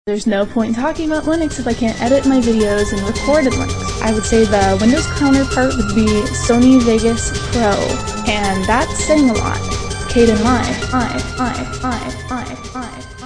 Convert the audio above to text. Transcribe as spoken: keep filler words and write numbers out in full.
There's no point in talking about Linux if I can't edit my videos and record in Linux. I would say the Windows counterpart would be Sony Vegas Pro, and that's saying a lot. Kdenlive, I, I, I, I, I.